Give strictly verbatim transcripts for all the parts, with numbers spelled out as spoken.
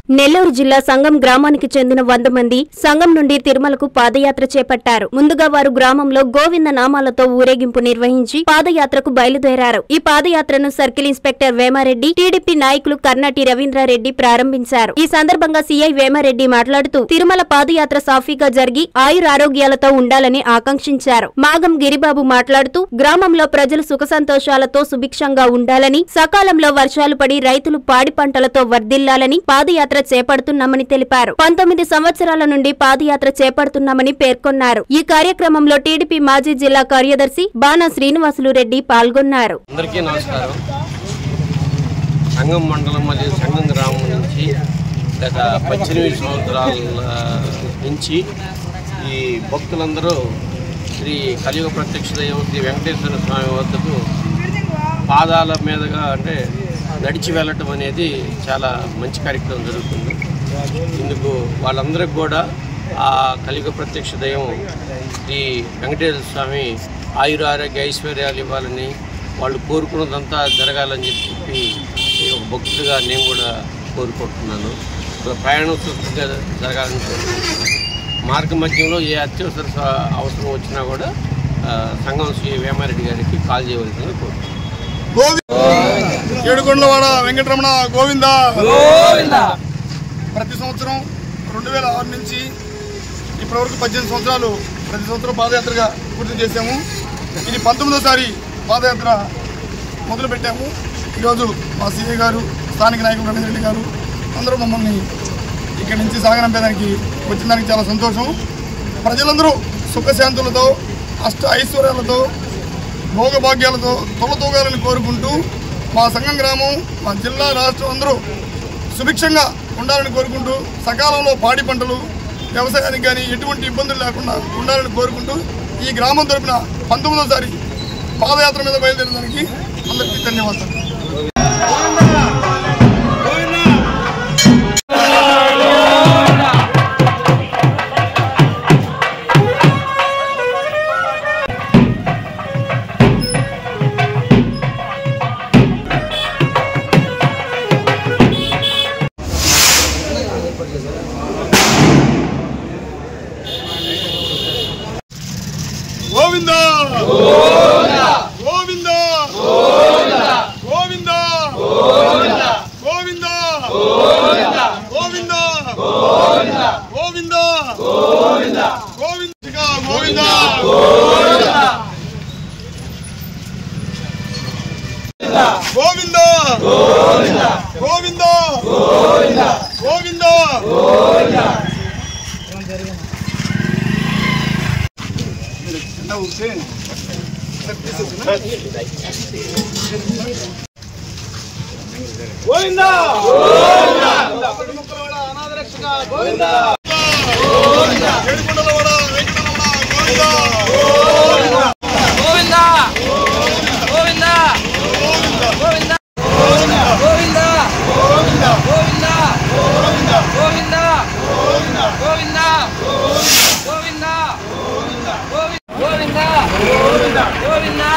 నెల్లూరు జిల్లా సంగం గ్రామానికి చెందిన వంద మంది సంగం నుండి తిరుమలకు పాదయాత్ర చేపట్టారు. ముందుగా వారు గ్రామంలో గోవింద నామాలతో ఊరేగింపు నిర్వహించి పాదయాత్రకు బయలుదేరారు. ఈ పాదయాత్రను సర్కిల్ ఇన్స్పెక్టర్ వేమారెడ్డి, టీడీపీ నాయకులు కర్నాటి రవీంద్రారెడ్డి ప్రారంభించారు. ఈ సందర్భంగా సీఐ వేమారెడ్డి మాట్లాడుతూ తిరుమల పాదయాత్ర సాఫీగా జరిగి ఆయురారోగ్యాలతో ఉండాలని ఆకాంక్షించారు. మాగం గిరిబాబు మాట్లాడుతూ గ్రామంలో ప్రజలు సుఖ సంతోషాలతో సుభిక్షంగా ఉండాలని, సకాలంలో వర్షాలు పడి రైతులు పాడి పంటలతో వర్ధిల్లాలని పాదయాత్ర చేపడుతున్నామని తెలిపారు. పంతొమ్మిది సంవత్సరాల నుండి పాదయాత్ర చేపడుతున్నామని పేర్కొన్నారు. ఈ కార్యక్రమంలో టీడీపీ మాజీ జిల్లా కార్యదర్శి బాణా శ్రీనివాసులు రెడ్డి పాల్గొన్నారు. అందరికీ నమస్కారం. సంగం మండలం మరియు సంగం గ్రామం నుంచి గత పద్దెనిమిది సంవత్సరాల నుంచి ఈ భక్తులందరూ శ్రీ కలియుగ ప్రత్యక్ష దైవం శ్రీ వెంకటేశ్వర స్వామి వద్దకు పాదాల మీదుగా అంటే నడిచి వెళ్ళటం అనేది చాలా మంచి కార్యక్రమం జరుగుతుంది. ఇందుకు వాళ్ళందరికీ కూడా ఆ కలియుగ ప్రత్యక్ష దైవం శ్రీ వెంకటేశ్వర స్వామి ఆయుర ఆరోగ్య ఐశ్వర్యాలు ఇవ్వాలని, వాళ్ళు కోరుకున్నదంతా జరగాలని చెప్పి ఒక భక్తుడిగా నేను కూడా కోరుకుంటున్నాను. ప్రయాణం సుఖంగా జరగాలని కోరుకుంటున్నాను. మార్గ మధ్యంలో ఏ అత్యవసర అవసరం వచ్చినా కూడా సంగం శ్రీ వేమారెడ్డి గారికి కాల్ చేయవలసిందిగా కోరుకుంటున్నాను. ఏడుకొండలవాడ వెంకటరమణ గోవింద. ప్రతి సంవత్సరం రెండు వేల ఆరు నుంచి ఇప్పటివరకు పద్దెనిమిది సంవత్సరాలు ప్రతి సంవత్సరం పాదయాత్రగా పూర్తి చేశాము. ఇది పంతొమ్మిదోసారి పాదయాత్ర మొదలు పెట్టాము. ఈరోజు మా సీఏ గారు, స్థానిక నాయకులు రవీంద్ర రెడ్డి గారు అందరూ మమ్మల్ని ఇక్కడి నుంచి సాగనంపేదానికి వచ్చిన దానికి చాలా సంతోషం. ప్రజలందరూ సుఖశాంతులతో, అష్ట ఐశ్వర్యాలతో, భోగభాగ్యాలతో తొలతూగాలని కోరుకుంటూ మా సంగం గ్రామం, మా జిల్లా, రాష్ట్రం అందరూ సుభిక్షంగా ఉండాలని కోరుకుంటూ, సకాలంలో పాడి పంటలు వ్యవసాయానికి కానీ ఎటువంటి ఇబ్బందులు లేకుండా ఉండాలని కోరుకుంటూ ఈ గ్రామం తరపున పంతొమ్మిదోసారి పాదయాత్ర మీద బయలుదేరడానికి అందరికీ ధన్యవాదాలు. గోవింద గోవింద గోవింద గోవింద గోవింద గోవింద గోవింద గోవింద గోవింద గోవింద గోవింద గోవిందా అనాథ రక్షక గోవిందా ఏడుకొండలవాడ వెంకటరమణ గోవిందా గోవిందా గోవిందా గోవిందా గోవిందా గోవిందా గోవిందా గోవిందా గోవిందా గోవిందా గోవిందా గోవిందా గోవిందా గోవిందా గోవిందా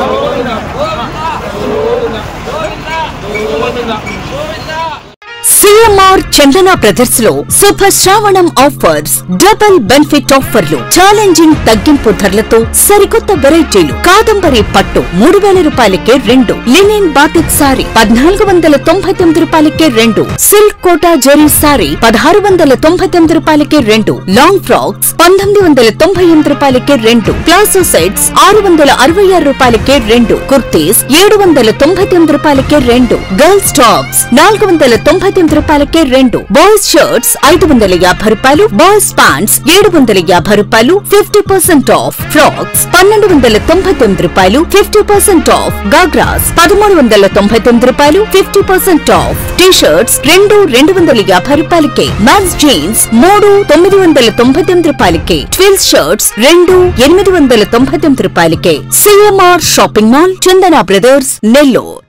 సిఎంఆర్ చందన బ్రదర్స్ లో శుభ శ్రావణం ఆఫర్స్, డబుల్ బెనిఫిట్ ఆఫర్లు, ఛాలెంజింగ్ తగ్గింపు ధరలతో సరికొత్త వెరైటీలు. కాదంబరి పట్టు మూడు వేల రూపాయలకే రెండు, లినిన్ బాటిక్ సారీ పద్నాలుగు వందల తొంభై తొమ్మిది రూపాయలకే రెండు, సిల్క్ కోటా జరీ సారీ పదహారు వందల తొంభై తొమ్మిది రూపాయలకే రెండు, లాంగ్ ఫ్రాక్స్ పంతొమ్మిది వందల తొంభై ఎనిమిది రూపాయలకే రెండు, ప్లాజో సెట్స్ ఆరు వందల అరవై ఆరు రూపాయలకే రెండు, కుర్తీస్ ఏడు వందల తొంభై తొమ్మిది రూపాయలకే రెండు, గర్ల్స్ టాప్స్ నాలుగు వందల తొంభై తొమ్మిది రూపాయలకే రెండు, బాయ్స్ షర్ట్స్ ఐదు వందల యాభై రూపాయలు, బాయ్స్ ప్యాంట్స్ ఏడు వందల యాభై రూపాయలు, ఫిఫ్టీ పర్సెంట్ ఆఫ్, ఫ్రాక్స్ పన్నెండు వందల తొంభై తొమ్మిది రూపాయలు, ఫిఫ్టీ పర్సెంట్ ఆఫ్, గాగ్రాస్ పదమూడు వందల తొంభై తొమ్మిది రూపాయలు, fifty percent off, T shirts రెండు రెండు వందల యాభై రూపాయలకే, మ్యాన్స్ జీన్స్ మూడు తొమ్మిది వందల తొంభై తొమ్మిది రూపాయలకే, ట్విల్స్ షర్ట్స్ రెండు ఎనిమిది వందల తొంభై తొమ్మిది రూపాయలకే. CMR shopping mall, Chandana brothers, Nellore.